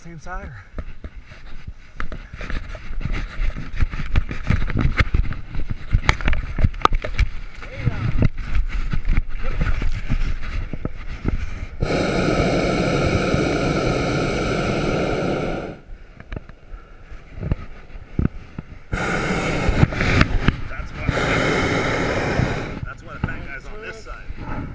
same side? Or? That's what a fat guy's on this side.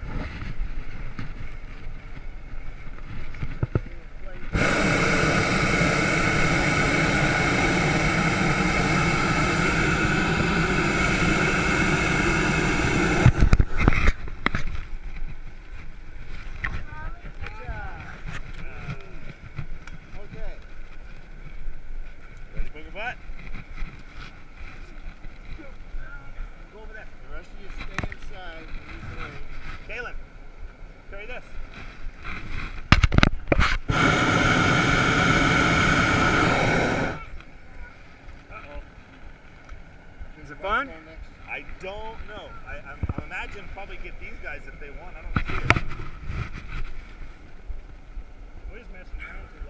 Ready, booger butt? Go over there. The rest of you stay inside. Kaylin, carry this. Uh-oh. Is it fun? I don't know. I'm imagining probably get these guys if they want. I don't see it. We're just messing around.